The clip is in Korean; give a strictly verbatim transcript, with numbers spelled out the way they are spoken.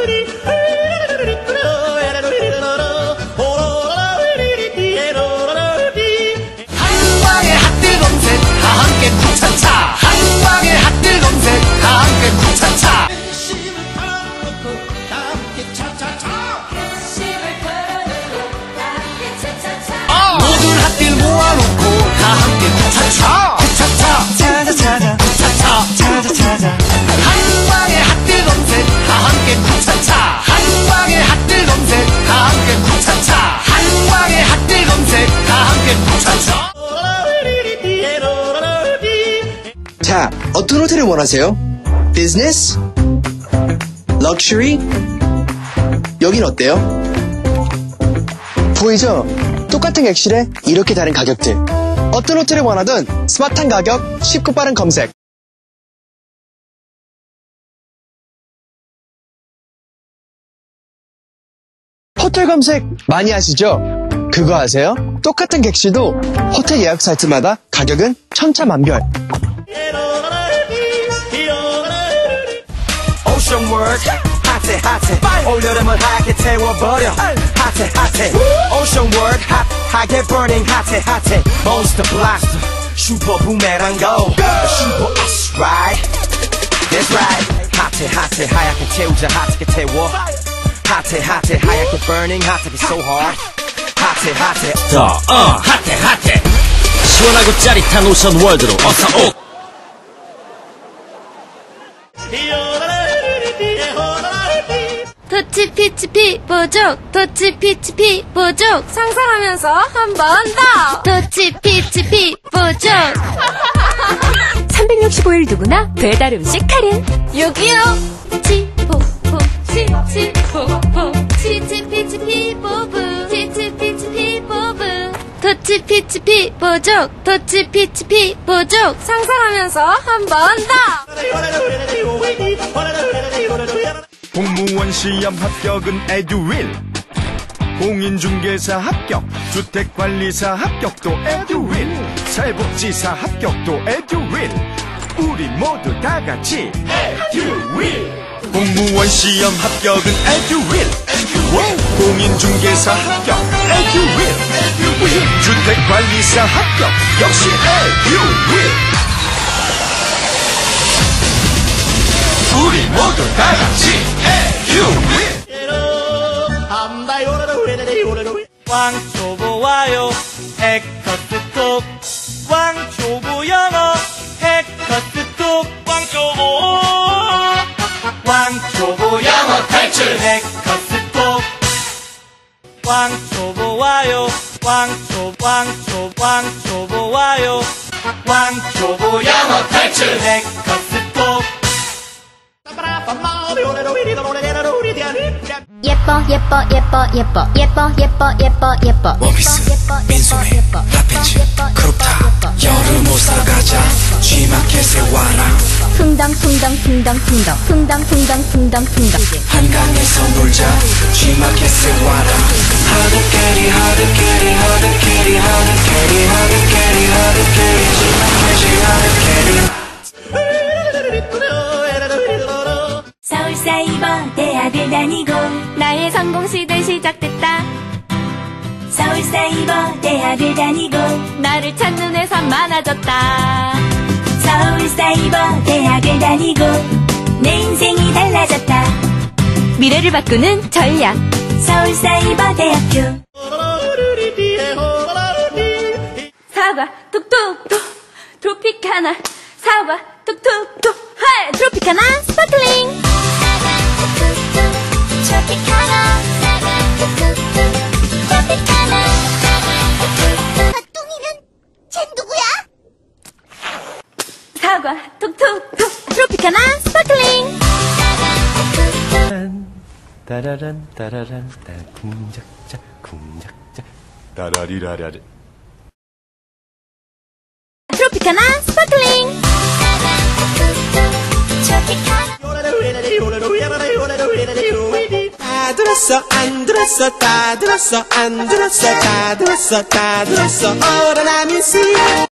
한광의 핫들 검색 다 함께 구차차 한광의 핫들 검색 다 함께 구차차 모든 핫들 모아놓고 다 함께 구차차 구차차 찾아 찾아 구차차 찾아 찾아 한광의 핫들 검색 다 함께 구차차 한광의 핫들 검색 다 함께 구차차 한광의 핫들 검색 다 함께 구차차. 자, 어떤 호텔을 원하세요? 비즈니스? 럭셔리? 여긴 어때요? 보이죠? 똑같은 객실에 이렇게 다른 가격들. 어떤 호텔을 원하든 스마트한 가격, 쉽고 빠른 검색. 호텔 검색 많이 하시죠? 그거 아세요? 똑같은 객실도 호텔 예약 사이트마다 가격은 천차만별. Ocean World 핫해 핫해 올여름을 하게 태워버려 핫해 핫해 Ocean World 핫하게 burning 핫해 핫해 Monster Blaster 슈퍼 부메랑 go 슈퍼 S right That's right 핫해 핫해 하얗게 태우자 핫하게 태워 핫해 핫해 하얗게 burning 핫하게 so hard 핫해 핫해 더 어 핫해 핫해 시원하고 짜릿한 오션 월드로 어서 오 터치 피치피 보족 터치 피치피 보족 상상하면서 한 번 더 터치 피치피 보족 삼백육십오 일 누구나 배달 음식 할인 여기요 치포포 치치포포 치치피치피 보브 치치피치피 보브 터치 피치피 보족 터치 피치피 보족 상상하면서 한 번 더 공무원 시험 합격은 에듀윌 공인중개사 합격 주택관리사 합격도 에듀윌 사회복지사 합격도 에듀윌 우리 모두 다같이 에듀윌 공무원 시험 합격은 에듀윌 공인중개사 합격 에듀윌 주택관리사 합격 역시 에듀윌 우리 모두 다같이 에듀윌 왕초보 와요 해커스톡 왕초보 영어 해커스톡 왕초보 왕초보 영어 탈출 해커스톡 왕초보 와요 왕초 왕초 왕초보 와요 왕초보 영어 탈출 해커스톡 예뻐 예뻐 예뻐 예뻐 예뻐 예뻐 예뻐 예뻐 원피스 민소매 핫팬츠 크롭탑 여름 옷 사러 가자 G마켓에 와라 풍덩 풍덩 풍덩 풍덩 풍덩 풍덩 풍덩 풍덩 한강에서 놀자 G마켓에 와라 하드캐리 하드캐리 하드캐리 하드캐리 하드캐리 하드캐리 G마켓이 하드캐리 서울사이버 대학을 다니고 나의 성공시대 시작됐다 서울사이버 대학을 다니고 나를 찾는 회사 많아졌다 서울사이버 대학을 다니고 내 인생이 달라졌다 미래를 바꾸는 전략 서울사이버 대학교 사과 톡톡톡 트로피카나 사과 톡톡톡 헐 트로피카나 스파클링 트로피카나 트로피카나 똥이면 쟨 누구야? 사과 톡톡톡 트로피카나 스파클링 따라란 따라란 따 쿵작자 쿵작자 따라리라라리 트로피카나 스파클링 다 들었어 안 들었어 다 들었어 안 들었어 다 들었어 다 들었어 어른하면 씨